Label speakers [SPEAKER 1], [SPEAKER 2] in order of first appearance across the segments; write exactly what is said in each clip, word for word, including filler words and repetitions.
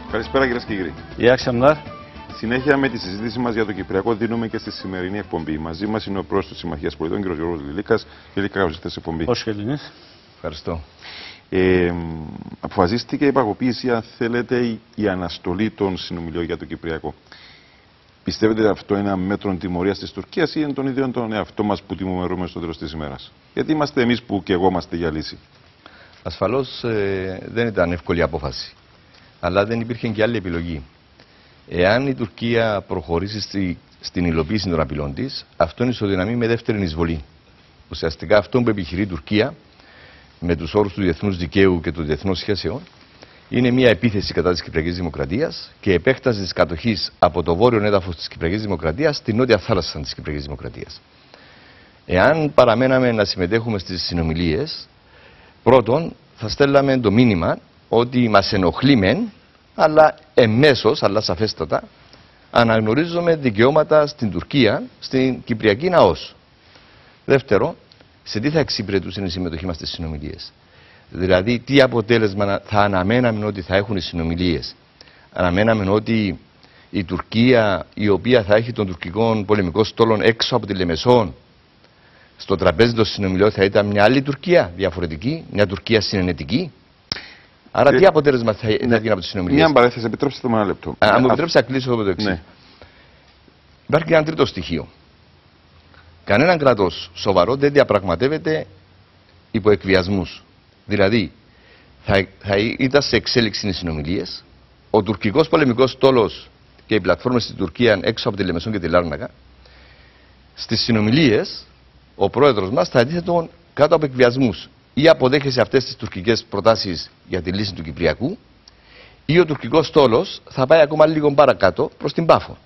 [SPEAKER 1] Καλησπέρα κυρίες και κύριοι.
[SPEAKER 2] İyi akşamlar.
[SPEAKER 1] Συνέχεια με τη συζήτηση μας για το Κυπριακό δίνουμε και στη σημερινή εκπομπή. Μαζί μας είναι ο πρόεδρος της Συμμαχίας Πολιτών, κ. Γιώργος Λιλίκας. Λιλίκα, καλώς ήρθατε στην εκπομπή.
[SPEAKER 2] Hoş geldiniz.
[SPEAKER 3] Ευχαριστώ.
[SPEAKER 1] Ε, αποφασίστηκε η παγωποίηση, αν θέλετε, η αναστολή των συνομιλιών για το Κυπριακό. Πιστεύετε ότι αυτό είναι ένα μέτρο τιμωρίας της Τουρκίας ή είναι τον ίδιο τον εαυτό μας που τιμωρούμε στο τέλος της ημέρας? Γιατί είμαστε εμείς που και εγώ είμαστε για λύση.
[SPEAKER 3] Ασφαλώς ε, δεν ήταν εύκολη απόφαση. Αλλά δεν υπήρχε και άλλη επιλογή. Εάν η Τουρκία προχωρήσει στη, στην υλοποίηση των απειλών της, αυτό ισοδυναμεί με δεύτερη εισβολή. Ουσιαστικά αυτό που επιχειρεί η Τουρκία με τους όρους του διεθνούς δικαίου και των διεθνών σχέσεων είναι μια επίθεση κατά της Κυπριακής Δημοκρατίας και επέκταση της κατοχής από το βόρειο έδαφος της Κυπριακής Δημοκρατίας στη νότια θάλασσα της Κυπριακής Δημοκρατίας. Εάν παραμέναμε να συμμετέχουμε στις συνομιλίες, πρώτον θα στέλναμε το μήνυμα ότι μας ενοχλεί μεν, αλλά εμέσως, αλλά σαφέστατα, αναγνωρίζουμε δικαιώματα στην Τουρκία, στην Κυπριακή ναός. Δεύτερο, σε τι θα εξυπηρετούσε η συμμετοχή μας στις συνομιλίες? Δηλαδή, τι αποτέλεσμα θα αναμέναμε ότι θα έχουν οι συνομιλίες? Αναμέναμε ότι η Τουρκία, η οποία θα έχει τον τουρκικό πολεμικό στόλο έξω από τη Λεμεσόν, στο τραπέζι των συνομιλιών θα ήταν μια άλλη Τουρκία, διαφορετική, μια Τουρκία συνενετική? Άρα, και τι αποτέλεσμα θα γίνει ναι, από τις συνομιλίες?
[SPEAKER 1] Μια παρέθεση, επιτρέψτε μου ένα λεπτό.
[SPEAKER 3] Αν μου επιτρέψετε να κλείσω εδώ το εξής.
[SPEAKER 1] Ναι.
[SPEAKER 3] Υπάρχει και ένα τρίτο στοιχείο. Κανέναν κράτος σοβαρό δεν διαπραγματεύεται υπό εκβιασμούς. Δηλαδή, θα, θα ήταν σε εξέλιξη οι συνομιλίες, ο τουρκικός πολεμικός στόλος και οι πλατφόρμες στην Τουρκία έξω από τη Λεμεσόν και τη Λάρνακα, στις συνομιλίες ο πρόεδρος μας θα αντίθετο κάτω από εκβιασμούς. Ή αποδέχεσαι αυτές τις τουρκικές προτάσεις για τη λύση του Κυπριακού, ή ο τουρκικός στόλος θα πάει ακόμα λίγο παρακάτω προς την Πάφο.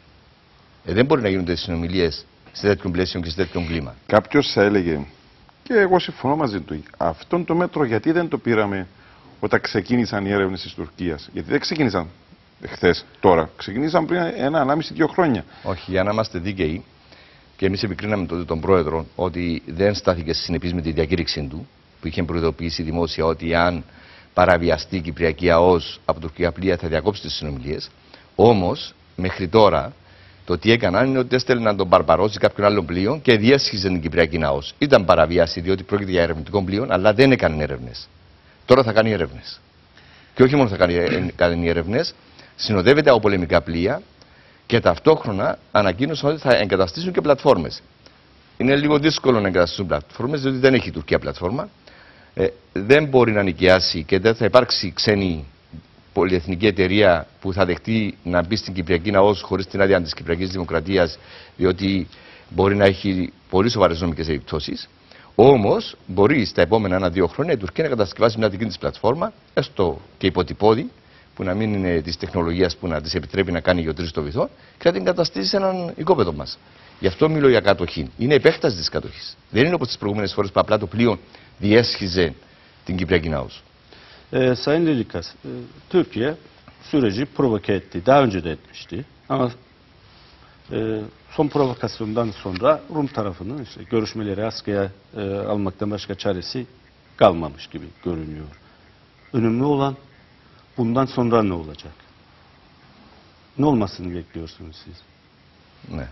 [SPEAKER 3] Ε, δεν μπορεί να γίνονται συνομιλίες σε τέτοιον πλαίσιο και σε τέτοιον κλίμα.
[SPEAKER 1] Κάποιος θα έλεγε, και εγώ συμφωνώ μαζί του, αυτόν το μέτρο γιατί δεν το πήραμε όταν ξεκίνησαν οι έρευνες της Τουρκίας? Γιατί δεν ξεκίνησαν χθες, τώρα. Ξεκίνησαν πριν ένα, ανάμιση, δύο χρόνια.
[SPEAKER 3] Όχι, για να είμαστε δίκαιοι, και εμείς επικρίναμε τότε τον πρόεδρο ότι δεν στάθηκε συνεπής με τη διακήρυξή του, που είχε προειδοποιήσει δημόσια ότι αν παραβιαστεί η Κυπριακή ΑΟΣ από τουρκικά πλοία θα διακόψει τις συνομιλίες. Όμως, μέχρι τώρα, το τι έκαναν είναι ότι έστελναν τον Μπαρμπαρός ή κάποιον άλλον πλοίο και διέσχιζαν την Κυπριακή ΑΟΣ. Ήταν παραβίαση διότι πρόκειται για ερευνητικό πλοίο, αλλά δεν έκανε έρευνες. Τώρα θα κάνει έρευνες. Και όχι μόνο θα κάνει, κάνει έρευνες, συνοδεύεται από πολεμικά πλοία και ταυτόχρονα ανακοίνωσαν ότι θα εγκαταστήσουν και πλατφόρμες. Είναι λίγο δύσκολο να εγκαταστήσουν πλατφόρμες, διότι δεν έχει η Τουρκία πλατφόρμα. Ε, δεν μπορεί να νοικιάσει και δεν θα υπάρξει ξένη πολυεθνική εταιρεία που θα δεχτεί να μπει στην Κυπριακή ΝΑΟΣ χωρίς την άδεια της Κυπριακής Δημοκρατίας, διότι μπορεί να έχει πολύ σοβαρές νομικές επιπτώσεις. Όμως, μπορεί στα επόμενα ένα-δύο χρόνια η Τουρκία να κατασκευάσει μια δική της πλατφόρμα, έστω και υποτυπώδη, που να μην είναι της τεχνολογίας που να της επιτρέπει να κάνει γεωτρήσεις στο βυθό, και να την καταστήσει σε έναν οικόπεδο μας. Γι' αυτό μιλώ για κατοχή. Είναι επέκταση της κατοχής. Δεν είναι όπως τις προηγούμενες φορές που απλά το πλοίο διέσχιζε την Κυπριακή ΝΑΟΣ.
[SPEAKER 2] Ee, Sayın Lilikas, e, Türkiye süreci provoke etti. Daha önce de etmişti. Ama e, son provokasyondan sonra Rum tarafının işte görüşmeleri askıya e, almaktan başka çaresi kalmamış gibi görünüyor. Önemli olan bundan sonra ne olacak? Ne olmasını bekliyorsunuz siz?
[SPEAKER 3] Ναι.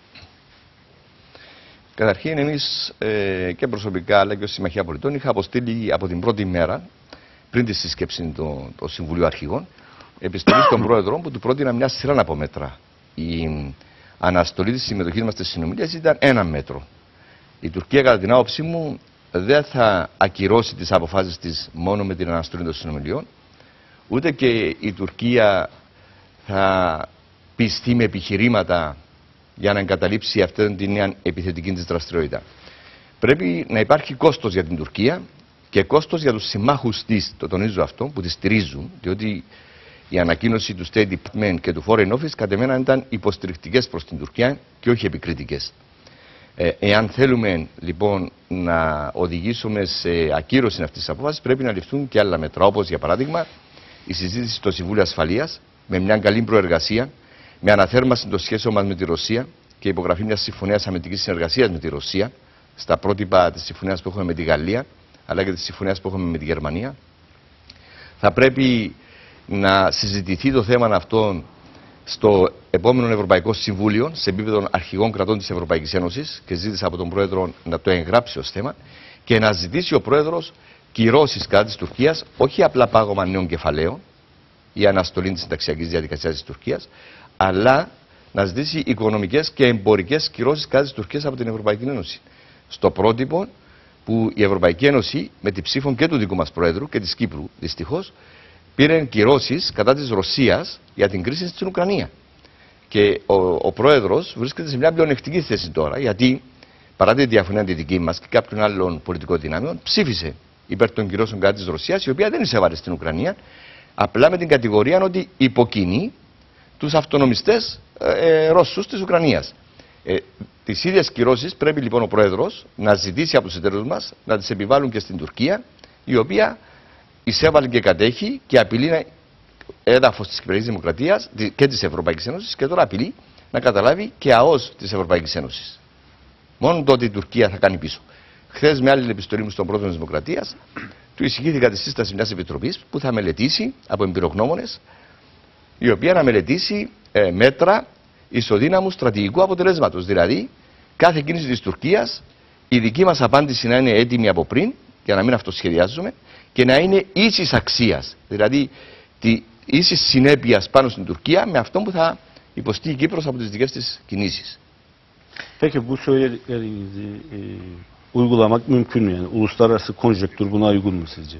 [SPEAKER 3] Καταρχήν, εμείς ε, και προσωπικά αλλά και ως Συμμαχία Πολιτών είχα αποστείλει από την πρώτη μέρα, πριν τη σύσκεψη του το Συμβουλίου Αρχηγών, επιστολή στον Πρόεδρο που του πρότεινα μια σειρά από μέτρα. Η αναστολή της συμμετοχής μας στις συνομιλίες ήταν ένα μέτρο. Η Τουρκία, κατά την άποψή μου, δεν θα ακυρώσει τις αποφάσεις της μόνο με την αναστολή των συνομιλιών, ούτε και η Τουρκία θα πιστεί με επιχειρήματα για να εγκαταλείψει αυτή την νέα επιθετική της δραστηριότητα. Πρέπει να υπάρχει κόστος για την Τουρκία και κόστος για τους συμμάχους της, το τονίζω αυτό, που τη στηρίζουν, διότι η ανακοίνωση του State Department και του Foreign Office κατ' εμένα ήταν υποστηρικτικές προς την Τουρκία και όχι επικριτικές. Ε, εάν θέλουμε λοιπόν να οδηγήσουμε σε ακύρωση αυτής της απόφασης, πρέπει να ληφθούν και άλλα μέτρα, όπως για παράδειγμα η συζήτηση στο Συμβούλιο Ασφαλείας με μια καλή προεργασία, με αναθέρμανση των σχέσεων μας με τη Ρωσία και υπογραφή μιας συμφωνίας αμυντικής συνεργασίας με τη Ρωσία, στα πρότυπα της συμφωνίας που έχουμε με τη Γαλλία, αλλά και της συμφωνίας που έχουμε με τη Γερμανία. Θα πρέπει να συζητηθεί το θέμα αυτό στο επόμενο Ευρωπαϊκό Συμβούλιο, σε επίπεδο αρχηγών κρατών της Ευρωπαϊκής Ένωσης, και ζήτησα από τον Πρόεδρο να το εγγράψει ως θέμα και να ζητήσει ο Πρόεδρος κυρώσεις κατά της Τουρκίας, όχι απλά πάγωμα νέων κεφαλαίων ή αναστολή της συνταξιακής διαδικασίας της Τουρκίας, αλλά να ζητήσει οικονομικές και εμπορικές κυρώσεις κατά της Τουρκίας από την Ευρωπαϊκή Ένωση. Στο πρότυπο που η Ευρωπαϊκή Ένωση, με τη ψήφο και του δικού μας Πρόεδρου και της Κύπρου, δυστυχώς, πήρε κυρώσεις κατά της Ρωσίας για την κρίση στην Ουκρανία. Και ο, ο Πρόεδρος βρίσκεται σε μια πλεονεκτική θέση τώρα, γιατί παρά τη διαφωνία τη δική μας και κάποιων άλλων πολιτικών δυνάμεων, ψήφισε υπέρ των κυρώσεων κατά της Ρωσίας, η οποία δεν εισέβαλε στην Ουκρανία, απλά με την κατηγορία ότι υποκινεί τους αυτονομιστές ε, ε, Ρώσους της Ουκρανίας. Ε, τις ίδιες κυρώσεις πρέπει λοιπόν ο Πρόεδρος να ζητήσει από τους εταίρους μας να τις επιβάλλουν και στην Τουρκία, η οποία εισέβαλε και κατέχει και απειλεί έδαφος της Κυπριακής Δημοκρατίας και της Ευρωπαϊκής Ένωσης, και τώρα απειλεί να καταλάβει και ΑΟΣ της Ευρωπαϊκής Ένωσης. Μόνο τότε η Τουρκία θα κάνει πίσω. Χθες, με άλλη επιστολή μου στον Πρόεδρο της Δημοκρατίας, του εισηγήθηκα τη σύσταση μιας επιτροπής που θα μελετήσει από εμπειρογνώμονες, η οποία να μελετήσει ε, μέτρα ισοδύναμου στρατηγικού αποτελέσματος. Δηλαδή, κάθε κίνηση της Τουρκίας, η δική μας απάντηση να είναι έτοιμη από πριν, για να μην αυτοσχεδιάζουμε, και να είναι ίσης αξίας. Δηλαδή, τη ίσης συνέπειας πάνω στην Τουρκία με αυτό που θα υποστεί η Κύπρος από τις δικές της kinisis.
[SPEAKER 2] Peki bu söylediklerinizi e, uygulamak mümkün mü? Yani uluslararası konjektür buna uygun mu sizce?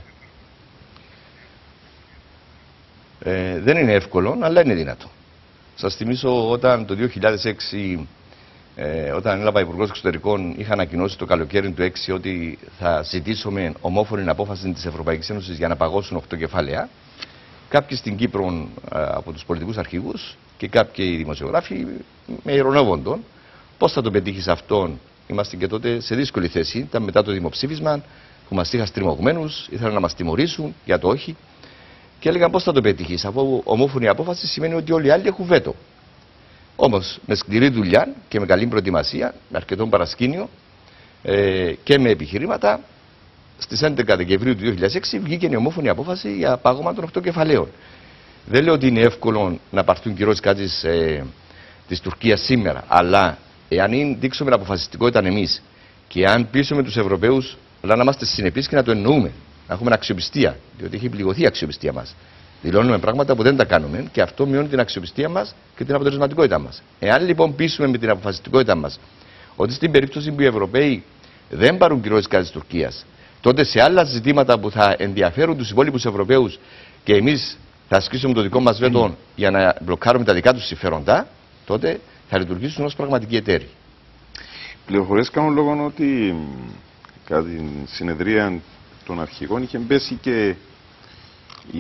[SPEAKER 3] Ε, δεν είναι εύκολο, αλλά είναι δυνατό. Σας θυμίσω όταν το δύο χιλιάδες έξι, ε, όταν έλαβα Υπουργός Εξωτερικών, είχα ανακοινώσει το καλοκαίρι του δύο χιλιάδες έξι ότι θα ζητήσουμε ομόφωνη απόφαση της Ευρωπαϊκής Ένωσης για να παγώσουν οκτώ κεφάλαια. Κάποιοι στην Κύπρο από τους πολιτικούς αρχηγούς και κάποιοι δημοσιογράφοι με ειρωνεύονταν. Πώς θα το πετύχεις αυτόν? Είμαστε και τότε σε δύσκολη θέση. Ήταν μετά το δημοψήφισμα που μας είχαν στριμωγμένους, ήθελαν να μας τιμωρήσουν για το όχι. Και έλεγαν πώς θα το πετύχεις, αφού ομόφωνη απόφαση σημαίνει ότι όλοι οι άλλοι έχουν βέτο. Όμως με σκληρή δουλειά και με καλή προετοιμασία, με αρκετό παρασκήνιο ε, και με επιχειρήματα, στις έντεκα Δεκεμβρίου του δύο χιλιάδες έξι βγήκε η ομόφωνη απόφαση για πάγωμα των οκτώ κεφαλαίων. Δεν λέω ότι είναι εύκολο να πάρθουν κυρώσεις κάτι της, ε, της Τουρκίας σήμερα, αλλά εάν δείξουμε αποφασιστικότητα εμείς και αν πείσουμε τους Ευρωπαίους, αλλά να είμαστε συνεπείς και να το εννοούμε, να έχουμε αξιοπιστία, διότι έχει πληγωθεί η αξιοπιστία μας. Δηλώνουμε πράγματα που δεν τα κάνουμε και αυτό μειώνει την αξιοπιστία μας και την αποτελεσματικότητά μας. Εάν λοιπόν πείσουμε με την αποφασιστικότητά μας ότι στην περίπτωση που οι Ευρωπαίοι δεν πάρουν κυρώσεις κατά της Τουρκίας, τότε σε άλλα ζητήματα που θα ενδιαφέρουν τους υπόλοιπους Ευρωπαίους και εμείς θα ασκήσουμε το δικό μας βέτο για να μπλοκάρουμε τα δικά τους συμφέροντα, τότε θα λειτουργήσουν ως πραγματικοί εταίροι.
[SPEAKER 1] Πληροφορίες κάνουν λόγω ότι κατά την συνεδρία των αρχηγών είχε μπέσει και η,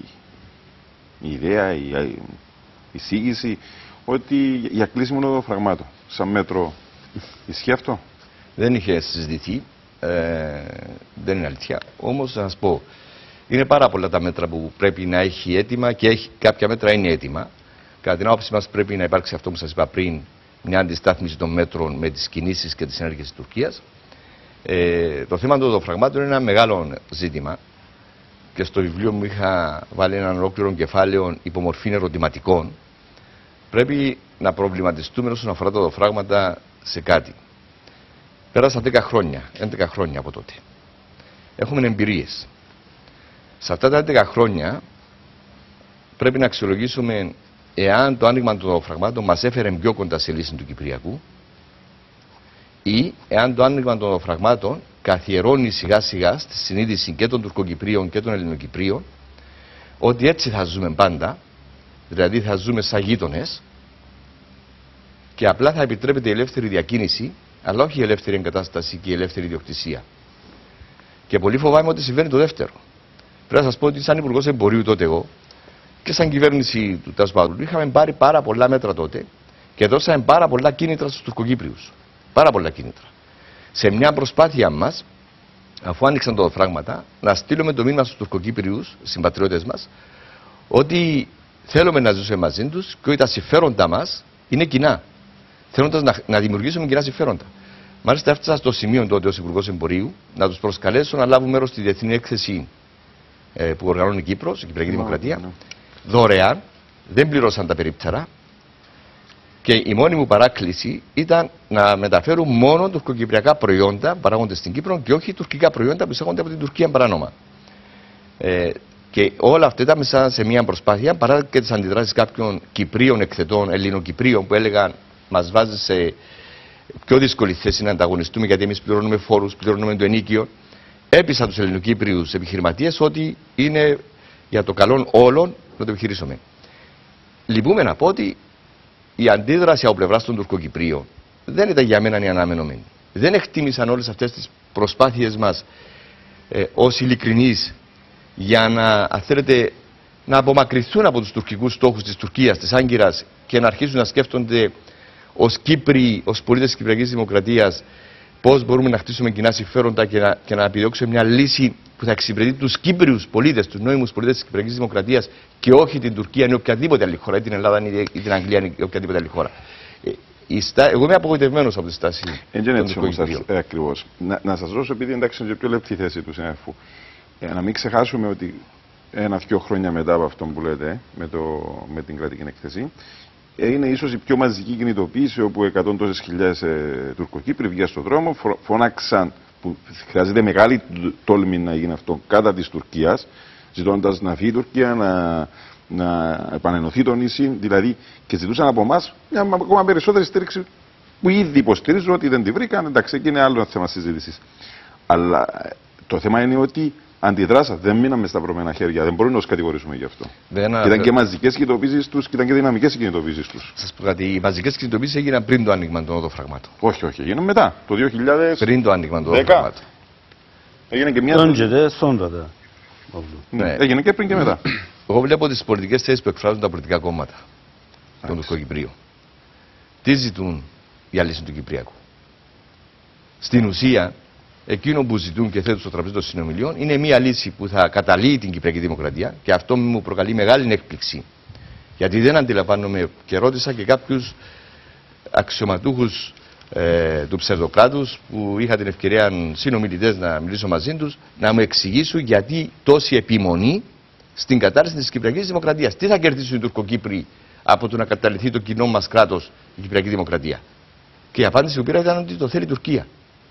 [SPEAKER 1] η ιδέα, η, η εισήγηση ότι για κλείσιμο των φραγμάτων σαν μέτρο. Ισχύει αυτό?
[SPEAKER 3] Δεν είχε συζητηθεί, ε, δεν είναι αλήθεια. Όμως να σας πω, είναι πάρα πολλά τα μέτρα που πρέπει να έχει έτοιμα και έχει, κάποια μέτρα είναι έτοιμα. Κατά την άποψή μας πρέπει να υπάρξει αυτό που σας είπα πριν, μια αντιστάθμιση των μέτρων με τις κινήσεις και τις ενέργειες της Τουρκίας. Ε, το θέμα των οδοφραγμάτων είναι ένα μεγάλο ζήτημα και στο βιβλίο μου είχα βάλει έναν ολόκληρο κεφάλαιο υπομορφή ερωτηματικών. Πρέπει να προβληματιστούμε όσον αφορά τα οδοφράγματα σε κάτι. Πέρασαν δέκα χρόνια, έντεκα χρόνια από τότε. Έχουμε εμπειρίες. Σε αυτά τα έντεκα χρόνια πρέπει να αξιολογήσουμε εάν το άνοιγμα των οδοφραγμάτων μας έφερε πιο κοντά σε λύση του Κυπριακού ή εάν το άνοιγμα των οδοφραγμάτων καθιερώνει σιγά σιγά στη συνείδηση και των Τουρκοκυπρίων και των Ελληνοκυπρίων ότι έτσι θα ζούμε πάντα, δηλαδή θα ζούμε σαν γείτονες και απλά θα επιτρέπεται η ελεύθερη διακίνηση, αλλά όχι η ελεύθερη εγκατάσταση και η ελεύθερη ιδιοκτησία. Και πολύ φοβάμαι ότι συμβαίνει το δεύτερο. Πρέπει να σας πω ότι σαν Υπουργός Εμπορίου τότε εγώ και σαν κυβέρνηση του Τάσπαδου είχαμε πάρει πάρα πολλά μέτρα τότε και δώσαμε πάρα πολλά κίνητρα στους Τουρκοκύπριους. Πάρα πολλά κίνητρα. Σε μια προσπάθεια μας, αφού άνοιξαν τα οδοφράγματα, να στείλουμε το μήνυμα στους Τουρκοκύπριους, συμπατριώτες μας, ότι θέλουμε να ζήσουμε μαζί τους και ότι τα συμφέροντα μας είναι κοινά. Θέλοντας να, να δημιουργήσουμε κοινά συμφέροντα. Μάλιστα, έφτασα στο σημείο τότε ως Υπουργός Εμπορίου να τους προσκαλέσω να λάβουν μέρος στη διεθνή έκθεση ε, που οργανώνει η Κύπρος, η Κυπριακή Δημοκρατία,
[SPEAKER 1] ναι.
[SPEAKER 3] δωρεάν, δεν πληρώσαν τα περίπτερα και η μόνη μου παράκληση ήταν να μεταφέρουν μόνο τουρκοκυπριακά προϊόντα που παράγονται στην Κύπρο και όχι τουρκικά προϊόντα που εισάγονται από την Τουρκία παράνομα. Ε, και όλα αυτά ήταν μέσα σε μια προσπάθεια παρά και τις αντιδράσεις κάποιων Κυπρίων εκθετών, Ελληνοκυπρίων που έλεγαν μας βάζει σε πιο δύσκολη θέση να ανταγωνιστούμε γιατί εμείς πληρώνουμε φόρους, πληρώνουμε το ενίκιο. Έπεισα τους Ελληνοκύπριους επιχειρηματίες ότι είναι για το καλό όλων να το επιχειρήσουμε. Λυπούμε να πω ότι η αντίδραση από πλευράς των Τουρκοκυπρίων δεν ήταν για μένα η αναμενόμενη. Δεν εκτίμησαν όλες αυτές τις προσπάθειες μας ε, ως ειλικρινείς για να, αν θέλετε, να απομακρυνθούν από τους τουρκικούς στόχους της Τουρκίας, της Άγκυρας και να αρχίσουν να σκέφτονται ως Κύπροι, ως πολίτες της Κυπριακής Δημοκρατίας πώς μπορούμε να χτίσουμε κοινά συμφέροντα και να, και να επιδιώξουμε μια λύση που θα εξυπηρετεί τους Κύπριους πολίτες, τους νόημους πολίτες της Κυπριακής Δημοκρατίας και όχι την Τουρκία ή οποιαδήποτε άλλη χώρα, ή την Ελλάδα ή την Αγγλία ή οποιαδήποτε άλλη χώρα. Ε, στά... Εγώ είμαι απογοητευμένος από τη στάση των Τουρκοκυπρίων.
[SPEAKER 1] Ε, ακριβώς. Να, να σας ρωτήσω, επειδή εντάξει είναι πιο λεπτή θέση του συνέφου, ε, να μην ξεχάσουμε ότι ένα-δυο χρόνια μετά από αυτό που λέτε, με, το, με την κρατική έκθεση, είναι ίσως η πιο μαζική κινητοποίηση όπου εκατό τόσες χιλιάδες ε, Τουρκοκύπροι βγήκαν στον δρόμο, φώναξαν, που χρειάζεται μεγάλη τόλμη να γίνει αυτό, κατά της Τουρκίας, ζητώντας να φύγει η Τουρκία, να, να επανενωθεί το νησί, δηλαδή και ζητούσαν από εμάς μια ακόμα περισσότερη στήριξη που ήδη υποστηρίζουν ότι δεν τη βρήκαν, εντάξει, εκεί είναι άλλο θέμα συζήτησης. Αλλά το θέμα είναι ότι αντιδράσατε, δεν μείναμε σταυρωμένα χέρια, δεν μπορούμε να τους κατηγορήσουμε γι' αυτό.
[SPEAKER 3] Δεν
[SPEAKER 1] και ήταν και μαζικές κινητοποίησεις τους και ήταν και δυναμικές κινητοποίησεις τους.
[SPEAKER 3] Σας πω κάτι, οι μαζικές κινητοποίησεις έγιναν πριν το άνοιγμα των οδοφραγμάτων.
[SPEAKER 1] Όχι, όχι, έγιναν μετά, το δύο χιλιάδες δέκα.
[SPEAKER 3] Πριν το άνοιγμα των οδοφραγμάτων.
[SPEAKER 1] Έγινε και μια.
[SPEAKER 2] Önce de sonra da.
[SPEAKER 1] Ναι, έγινε και πριν και μετά.
[SPEAKER 3] Εγώ βλέπω τις πολιτικές θέσεις που εκφράζουν τα πολιτικά κόμματα των Τουρκοκυπρίων. Τι ζητούν για λύση του Κυπριακού. Στην ουσία, εκείνο που ζητούν και θέτουν στο τραπέζι των συνομιλιών είναι μια λύση που θα καταλύει την Κυπριακή Δημοκρατία και αυτό μου προκαλεί μεγάλη έκπληξη. Γιατί δεν αντιλαμβάνομαι και ρώτησα και κάποιους αξιωματούχους ε, του ψευδοκράτους που είχα την ευκαιρία συνομιλητές να μιλήσω μαζί τους να μου εξηγήσουν γιατί τόση επιμονή στην κατάρρευση της Κυπριακής Δημοκρατίας. Τι θα κερδίσουν οι Τουρκοκύπροι από το να καταλυθεί το κοινό μας κράτος, η Κυπριακή Δημοκρατία. Και η απάντηση που πήρα ήταν ότι το θέλει η Τουρκία.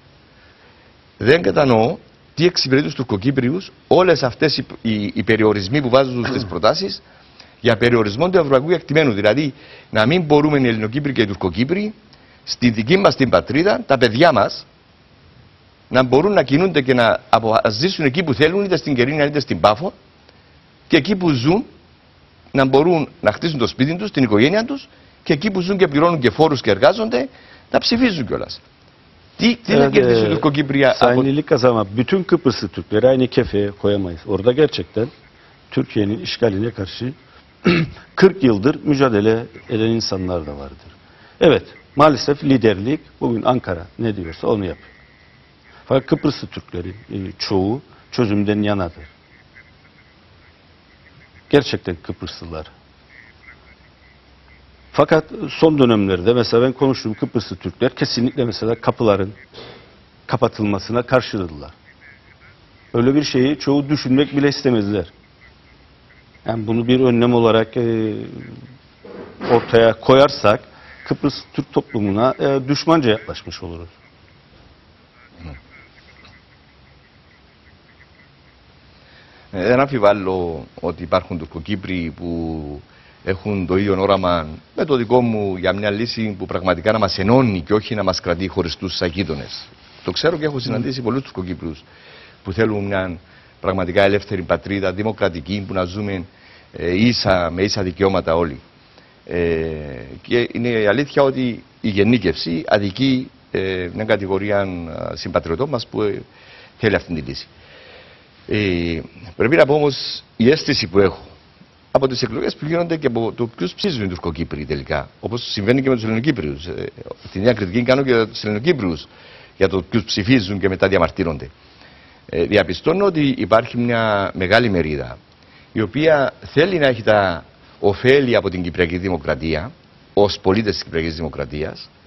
[SPEAKER 3] Δεν κατανοώ τι εξυπηρετεί τους Τουρκοκύπριους όλες αυτές οι, οι, οι περιορισμοί που βάζουν στις προτάσεις για περιορισμό του ευρωπαϊκού εκτιμένου. Δηλαδή να μην μπορούμε οι Ελληνοκύπροι και οι Τουρκοκύπροι στη δική μας την πατρίδα, τα παιδιά μας, να μπορούν να κινούνται και να ζήσουν εκεί που θέλουν, είτε στην Κερίνια είτε στην Πάφο, και εκεί που ζουν να μπορούν να χτίσουν το σπίτι τους, την οικογένεια τους, και εκεί που ζουν και πληρώνουν και φόρους και εργάζονται, να ψηφίζουν kioğlas. Τι, τι
[SPEAKER 2] Evet,
[SPEAKER 3] να κερδίσει η Τουρκοκύπρια
[SPEAKER 2] Sayın
[SPEAKER 3] από...
[SPEAKER 2] İllikaz ama bütün Kıbrıslı Türkleri aynı kefeye koyamayız. Orada gerçekten Türkiye'nin işgaline karşı kırk yıldır mücadele eden insanlar da vardır. Evet, maalesef liderlik bugün Ankara ne diyorsa onu yapıyor. Fakat Kıbrıslı Türklerin e, çoğu çözümden yanadır. Gerçekten Kıbrıslılar. Fakat son dönemlerde mesela ben konuştuğum Kıbrıslı Türkler kesinlikle mesela kapıların kapatılmasına karşıdırlar. Öyle bir şeyi çoğu düşünmek bile istemezler. Yani bunu bir önlem olarak e, ortaya koyarsak Kıbrıs Türk toplumuna e, düşmanca yaklaşmış oluruz.
[SPEAKER 3] Δεν αμφιβάλλω ότι υπάρχουν Τουρκοκύπροι που έχουν το ίδιο όραμα με το δικό μου για μια λύση που πραγματικά να μας ενώνει και όχι να μας κρατεί χωριστούς σαν γείτονες. Το ξέρω και έχω συναντήσει mm. πολλούς Τουρκοκύπριους που θέλουν μια πραγματικά ελεύθερη πατρίδα, δημοκρατική, που να ζούμε ε, ίσα, με ίσα δικαιώματα όλοι. Ε, και είναι η αλήθεια ότι η γεννήκευση αδικεί ε, μια κατηγορία συμπατριωτών μας που ε, θέλει αυτή τη λύση. Ε, πρέπει να πω όμως η αίσθηση που έχω από τις εκλογές που γίνονται και από το ποιους ψήφισαν οι Τουρκοκύπροι τελικά. Όπως συμβαίνει και με τους Ελληνοκύπριους. Ε, την ίδια κριτική κάνω και για τους Ελληνοκύπριους για το ποιους ψηφίζουν και μετά διαμαρτύρονται. Ε, διαπιστώνω ότι υπάρχει μια μεγάλη μερίδα η οποία θέλει να έχει τα ωφέλη από την Κυπριακή Δημοκρατία ως πολίτες της Κυπριακής Δημοκρατίας,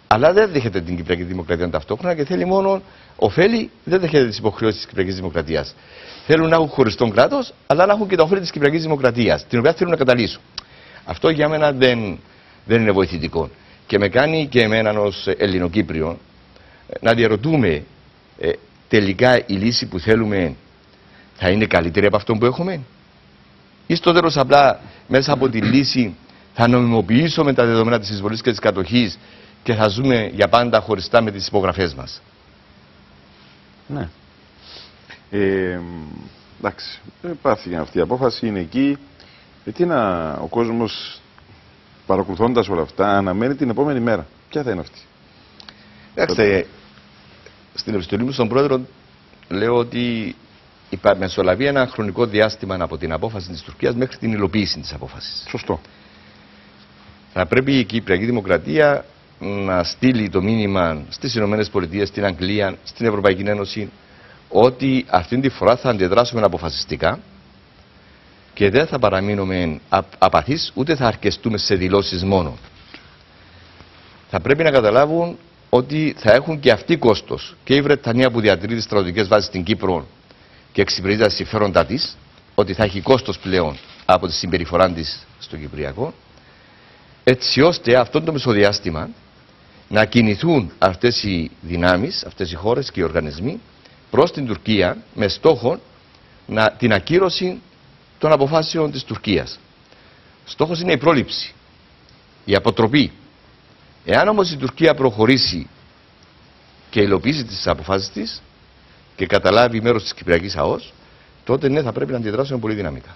[SPEAKER 3] Αλλά δεν δέχεται την Κυπριακή Δημοκρατία ταυτόχρονα και θέλει μόνο ωφέλη, δεν δέχεται τις υποχρεώσεις της Κυπριακής Δημοκρατίας. Θέλουν να έχουν χωριστό κράτος, αλλά να έχουν και τα ωφέλη της Κυπριακής Δημοκρατίας, την οποία θέλουν να καταλύσουν. Αυτό για μένα δεν, δεν είναι βοηθητικό. Και με κάνει και εμένα ως Ελληνοκύπριο να διαρωτούμε ε, τελικά η λύση που θέλουμε θα είναι καλύτερη από αυτό που έχουμε. Ή στο τέλος απλά μέσα από τη λύση θα νομιμοποιήσουμε τα δεδομένα της εισβολής και της κατοχής και θα ζούμε για πάντα χωριστά με τις υπογραφές μας.
[SPEAKER 2] Ναι.
[SPEAKER 1] Ε, εντάξει, πάθηκε αυτή η απόφαση, είναι εκεί. Ε, τι να, ο κόσμος παρακολουθώντας όλα αυτά αναμένει την επόμενη μέρα. Ποια θα είναι αυτή?
[SPEAKER 3] Κοιτάξτε, στην επιστολή μου στον πρόεδρο λέω ότι μεσολαβεί ένα χρονικό διάστημα από την απόφαση της Τουρκίας μέχρι την υλοποίηση της απόφασης.
[SPEAKER 1] Σωστό.
[SPEAKER 3] Θα πρέπει η Κυπριακή Δημοκρατία να στείλει το μήνυμα στις Ηνωμένες Πολιτείες, στην Αγγλία, στην Ευρωπαϊκή Ένωση ότι αυτή τη φορά θα αντιδράσουμε αποφασιστικά και δεν θα παραμείνουμε απαθείς ούτε θα αρκεστούμε σε δηλώσεις μόνο. Θα πρέπει να καταλάβουν ότι θα έχουν και αυτοί κόστος. Και η Βρετανία που διατηρεί τις στρατιωτικές βάσεις στην Κύπρο και εξυπηρετεί τα συμφέροντά της, ότι θα έχει κόστος πλέον από τη συμπεριφορά της στο Κυπριακό, έτσι ώστε αυτό το μεσοδιάστημα να κινηθούν αυτές οι δυνάμεις, αυτές οι χώρες και οι οργανισμοί προς την Τουρκία με στόχο να, την ακύρωση των αποφάσεων της Τουρκίας. Στόχος είναι η πρόληψη, η αποτροπή. Εάν όμως η Τουρκία προχωρήσει και υλοποιήσει τις αποφάσεις της και καταλάβει μέρος της Κυπριακής ΑΟΣ, τότε ναι, θα πρέπει να αντιδράσουμε πολύ δυναμικά.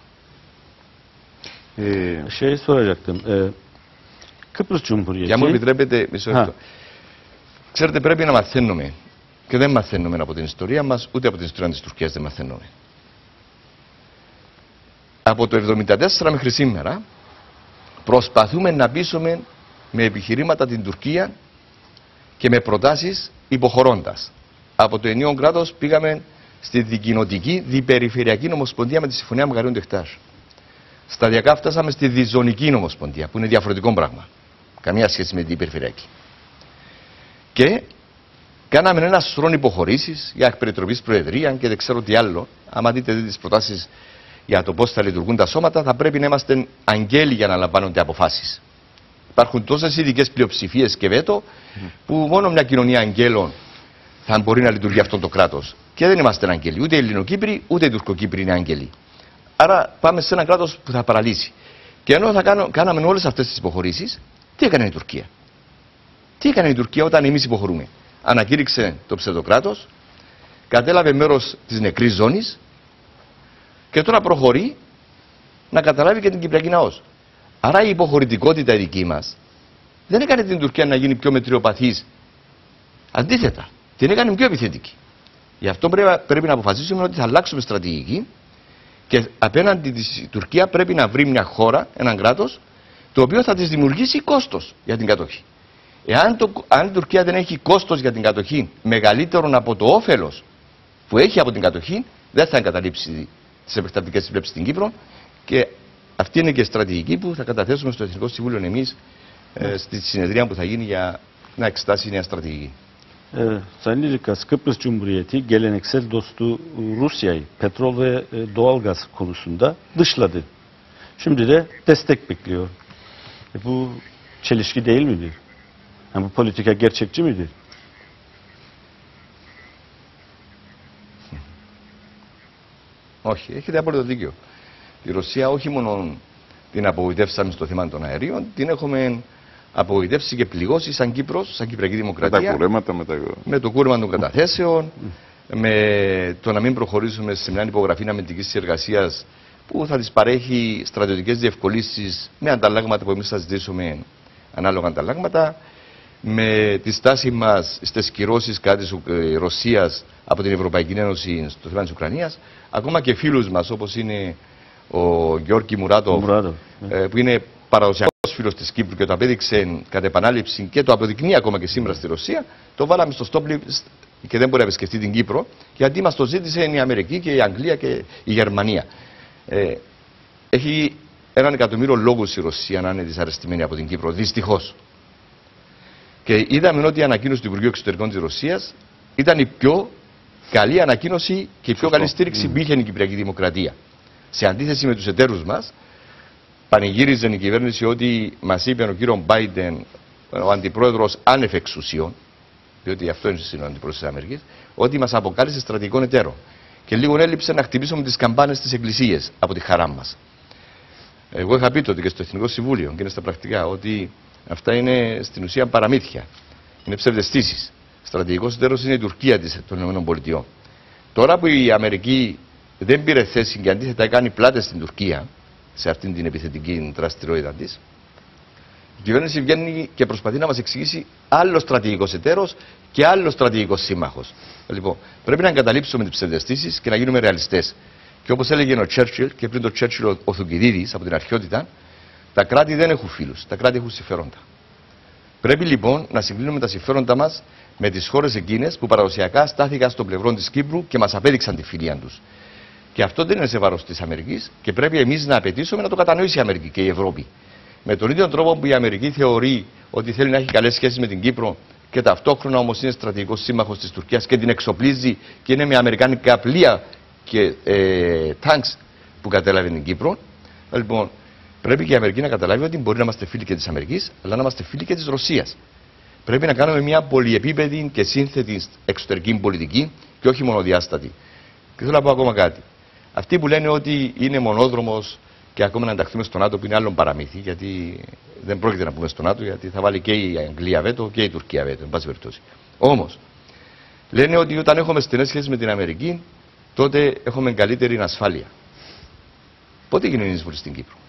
[SPEAKER 2] Ε, şey soracaktım. Ε, Kıbrıs Cumhuriyeti.
[SPEAKER 3] Για μου επιτρέπετε, μισό λεπτό. Ξέρετε, πρέπει να μαθαίνουμε. Και δεν μαθαίνουμε από την ιστορία μας, ούτε από την ιστορία της Τουρκίας δεν μαθαίνουμε. Από το εβδομήντα τέσσερα μέχρι σήμερα προσπαθούμε να πείσουμε με επιχειρήματα την Τουρκία και με προτάσεις υποχωρώντας. Από το ενιαίο κράτος πήγαμε στη δικοινοτική διπεριφερειακή νομοσπονδία με τη Συμφωνία Μακαρίων Τεχτάρ. Σταδιακά φτάσαμε στη διζωνική νομοσπονδία, που είναι διαφορετικό πράγμα. Καμία σχέση με την διπεριφερειακή. Και κάναμε ένα σωρό υποχωρήσεις για εκπεριτροπής προεδρία και δεν ξέρω τι άλλο. Άμα δείτε τις προτάσεις για το πώς θα λειτουργούν τα σώματα, θα πρέπει να είμαστε αγγέλοι για να λαμβάνονται αποφάσεις. Υπάρχουν τόσες ειδικές πλειοψηφίες και βέτο, που μόνο μια κοινωνία αγγέλων θα μπορεί να λειτουργεί αυτό το κράτος. Και δεν είμαστε αγγέλοι. Ούτε οι Ελληνοκύπροι, ούτε οι Τουρκοκύπροι είναι αγγέλοι. Άρα πάμε σε ένα κράτος που θα παραλύσει. Και ενώ θα κάνω, κάναμε όλες αυτές τις υποχωρήσεις, τι έκανε η Τουρκία? Τι έκανε η Τουρκία όταν εμείς υποχωρούμε? Ανακήρυξε το ψευδοκράτος, κατέλαβε μέρος της νεκρής ζώνης και τώρα προχωρεί να καταλάβει και την Κυπριακή ΑΟΣ. Άρα η υποχωρητικότητα δική μας δεν έκανε την Τουρκία να γίνει πιο μετριοπαθής. Αντίθετα, την έκανε πιο επιθετική. Γι' αυτό πρέπει, πρέπει να αποφασίσουμε ότι θα αλλάξουμε στρατηγική και απέναντι της Τουρκία πρέπει να βρει μια χώρα, έναν κράτος, το οποίο θα της δημιουργήσει κόστος για την κατοχή. Εάν το, αν η Τουρκία δεν έχει κόστος για την κατοχή μεγαλύτερο από το όφελος που έχει από την κατοχή, δεν θα εγκαταλείψει τις επεκτατικές βλέψεις στην Κύπρο και αυτή είναι και η στρατηγική που θα καταθέσουμε στο Εθνικό Συμβούλιο εμείς ε, στη συνεδρία που θα γίνει για να εξετάσει η νέα στρατηγική.
[SPEAKER 2] Ee, Sayın Lirikas, Kıbrıs Cumhuriyeti geleneksel dostu Rusya'yı petrol ve e, doğalgaz konusunda dışladı. Şimdi de destek bekliyor. E, bu çelişki değil midir? Yani bu politika gerçekçi midir?
[SPEAKER 3] Όχι, έχετε απόλυτο δίκιο. Η Ρωσία όχι μόνο την απογοητεύσαμε στο θέμα των αερίων, την έχουμε απογοητεύσει και πληγώσει σαν Κύπρος, σαν Κυπριακή Δημοκρατία.
[SPEAKER 1] Με τα κουρέματα, με, τα...
[SPEAKER 3] με το κούρεμα των καταθέσεων, με το να μην προχωρήσουμε σε μια υπογραφή αμυντικής συνεργασίας που θα της παρέχει στρατιωτικές διευκολύνσεις με ανταλλάγματα που εμείς θα ζητήσουμε, ανάλογα ανταλλάγματα, με τη στάση μας στις κυρώσεις κατά της Ρωσίας από την Ευρωπαϊκή Ένωση στο θέμα της Ουκρανίας, ακόμα και φίλους μας όπως είναι ο Γιώργη Μουράτοφ, που είναι παραδοσιακός φίλος της Κύπρου και το απέδειξε κατά επανάληψη και το αποδεικνύει ακόμα και σήμερα στη Ρωσία, το βάλαμε στο stop list και δεν μπορεί να επισκεφτεί την Κύπρο, γιατί μας το ζήτησε η Αμερική και η Αγγλία και η Γερμανία. Ε, έχει έναν εκατομμύριο λόγους η Ρωσία να είναι δυσαρεστημένη από την Κύπρο, δυστυχώς. Και είδαμε ότι η ανακοίνωση του Υπουργείου Εξωτερικών της Ρωσίας ήταν η πιο καλή ανακοίνωση και η πιο καλή στήριξη mm. που είχε η Κυπριακή Δημοκρατία. Σε αντίθεση με τους εταίρους μας, πανηγύριζε η κυβέρνηση ότι μας είπε ο κύριο Μπάιντεν, ο αντιπρόεδρος άνευ εξουσιών, διότι αυτό είναι ο αντιπρόεδρος της Αμερικής, ότι μας αποκάλυψε στρατηγικών εταίρων. Και λίγο έλειψε να χτυπήσουμε τις καμπάνες της Εκκλησίας από τη χαρά μας. Εγώ είχα πει τότε και στο Εθνικό Συμβούλιο και είναι στα πρακτικά ότι αυτά είναι στην ουσία παραμύθια. Είναι ψευδαισθήσεις. Στρατηγικός εταίρος είναι η Τουρκία των ΗΠΑ. Τώρα που η Αμερική δεν πήρε θέση και αντίθετα κάνει πλάτες στην Τουρκία, σε αυτήν την επιθετική δραστηριότητα της, η κυβέρνηση βγαίνει και προσπαθεί να μας εξηγήσει άλλο στρατηγικός εταίρος και άλλο στρατηγικός σύμμαχος. Λοιπόν, πρέπει να εγκαταλείψουμε τις ψευδαισθήσεις και να γίνουμε ρεαλιστές. Και όπως έλεγε ο Τσέρτσιλ, και πριν το Τσέρτσιλ ο Θουκυδίδης από την αρχαιότητα, τα κράτη δεν έχουν φίλους, τα κράτη έχουν συμφέροντα. Πρέπει λοιπόν να συγκλίνουμε τα συμφέροντα μας με τις χώρες εκείνες που παραδοσιακά στάθηκαν στο πλευρό της Κύπρου και μας απέδειξαν τη φιλία τους. Και αυτό δεν είναι σε βάρος της Αμερικής και πρέπει εμείς να απαιτήσουμε να το κατανοήσει η Αμερική και η Ευρώπη. Με τον ίδιο τρόπο που η Αμερική θεωρεί ότι θέλει να έχει καλές σχέσεις με την Κύπρο και ταυτόχρονα όμως είναι στρατηγικός σύμμαχος της Τουρκίας και την εξοπλίζει και είναι με αμερικάνικα πλοία και ε, τάγκς που κατέλαβε την Κύπρο. Λοιπόν, πρέπει και η Αμερική να καταλάβει ότι μπορεί να είμαστε φίλοι και της Αμερικής, αλλά να είμαστε φίλοι και της Ρωσίας. Πρέπει να κάνουμε μια πολυεπίπεδη και σύνθετη εξωτερική πολιτική και όχι μονοδιάστατη. Και θέλω να πω ακόμα κάτι. Αυτοί που λένε ότι είναι μονόδρομος και ακόμα να ενταχθούμε στο ΝΑΤΟ, που είναι άλλον παραμύθι, γιατί δεν πρόκειται να πούμε στο ΝΑΤΟ, γιατί θα βάλει και η Αγγλία βέτο και η Τουρκία βέτο, εν πάση περιπτώσει. Όμως, λένε ότι όταν έχουμε στενές σχέσεις με την Αμερική, τότε έχουμε καλύτερη ασφάλεια. Πότε έγινε η εισβολή στην Κύπρο?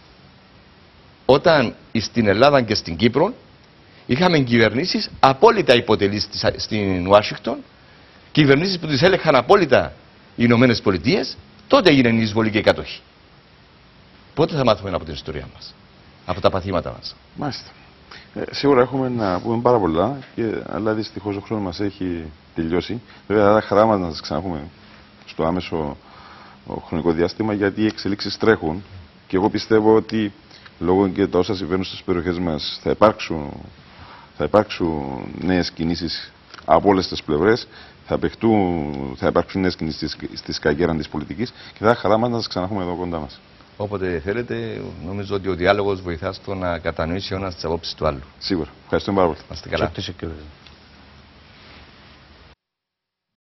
[SPEAKER 3] Όταν στην Ελλάδα και στην Κύπρο είχαμε κυβερνήσεις απόλυτα υποτελείς στην Ουάσιγκτον, κυβερνήσεις που τις έλεγχαν απόλυτα οι Ηνωμένες Πολιτείες, τότε έγινε η εισβολή και η κατοχή. Πότε θα μάθουμε από την ιστορία μας, από τα παθήματά μας?
[SPEAKER 1] Μάλιστα. Ε, σίγουρα έχουμε να πούμε πάρα πολλά, και, αλλά δυστυχώς ο χρόνος μας έχει τελειώσει. Βέβαια, θα ήταν χαρά μας να σας ξαναπούμε στο άμεσο χρονικό διάστημα, γιατί οι εξελίξεις τρέχουν και εγώ πιστεύω ότι λόγω και τα όσα συμβαίνουν στις περιοχές μας θα υπάρξουν, θα υπάρξουν νέες κινήσεις από όλες τις πλευρές, θα, θα υπάρξουν νέες κινήσεις στη σκαγέρα της πολιτικής και θα είναι χαρά μας να σας ξαναπούμε εδώ κοντά μας.
[SPEAKER 3] Όποτε θέλετε, νομίζω ότι ο διάλογος βοηθά στο να κατανοήσει ο ένας τις απόψεις του άλλου.
[SPEAKER 1] Σίγουρα. Ευχαριστούμε πάρα πολύ.
[SPEAKER 3] Να είστε καλά.